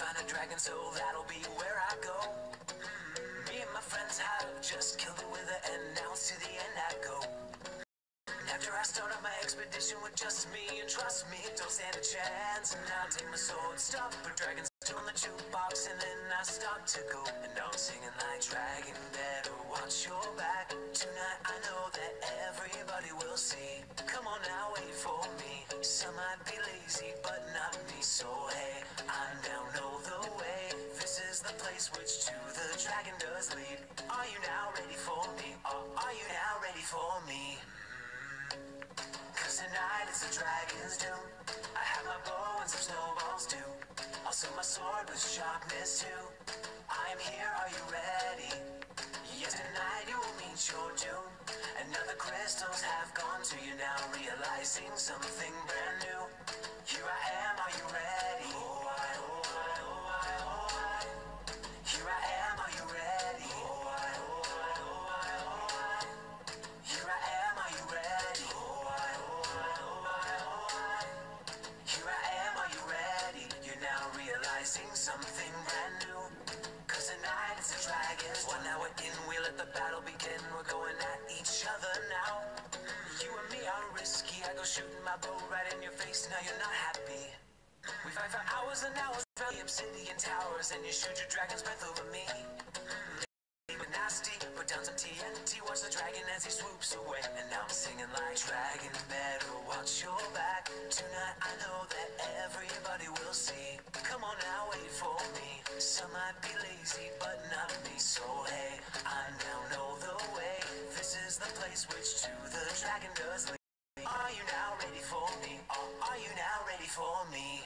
find a dragon, so that'll be where I go. Me and my friends have just killed it with it, and now it's to the end I go. After I start up my expedition with just me, and trust me, don't stand a chance. And now I take my sword, stop, put dragons on the jukebox, and then I start to go. And now I'm singing like dragon, better watch your back. Tonight I know that everybody will see. Come on now, wait for me. Some might be lazy, but not me. So hey, I now know the way. This is the place which to the dragon does lead. Are you now ready for me? Are you now ready for me? Cause tonight it's a dragon's doom. I have my bow and some snowballs too. Also my sword with sharpness too. I am here, are you ready? Yes, tonight you will meet your doom. And now the crystals have gone to you now, realizing something brand new. Here I am, are you ready? Oh I, oh I, oh I, oh I. Here I am, are you ready? Oh I, oh I, oh I, oh I. Here I am, are you ready? Oh I, oh I, oh I, oh I. Here I am, are you ready? You're now realizing something brand new. Cause tonight it's a dragon's 1 hour in, we let the battle begin. We're going at each other now. You and me are risky, I go shooting my bow right in your face. Now you're not happy. We fight for hours and hours, from the obsidian towers, and you shoot your dragon's breath over me. But nasty, put down some TNT, watch the dragon as he swoops away. And now I'm singing like dragon, better watch your back. Tonight I know that everybody will see. Come on now, wait for me. Some might be lazy, but not me. So hey, I now know the way. This is the place which to the dragon does lead. Are you now ready for me? Are you now ready for me?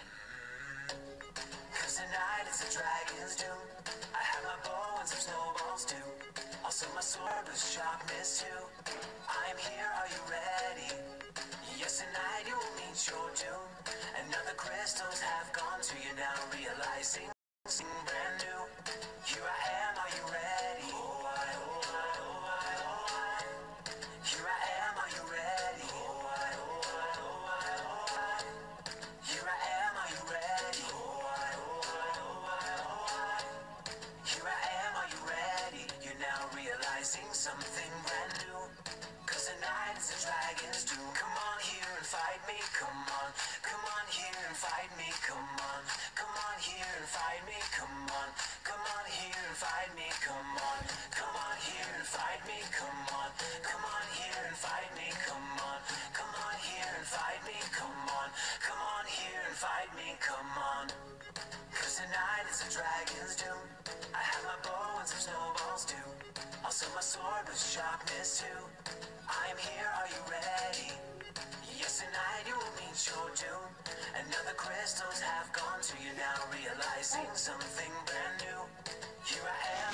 Cause tonight it's a dragon's doom. I have my bow and some snowballs too. Also my sword with sharpness too. I'm here, are you ready? Yes, tonight you will meet your doom. And now the crystals have gone to you now, realizing something brand new. Here I am, are you ready? Oh I, oh I, oh I, oh I. Here I am, are you ready? Oh I, oh I, oh I, oh I. Here I am, are you ready? Oh I, oh I, oh I, oh I. Here I am, are you ready? You're now realizing something brand new. Cause tonight is a dragon's doom. Come on here and fight me, come on. Come on here and fight me, come on. Come on here and fight me, come on. Come on here and fight me, come on. Come on here and fight me, come on. Come on here and fight me, come on. Come on here and fight me, come on. Come on here and fight me, come on. Cause tonight is a dragon's doom. I have my bow and some snowballs too. Also my sword with sharpness too. I'm here, are you ready? Yes, tonight you will meet your doom. And now the crystals have gone to you now, realizing something brand new. Here I am.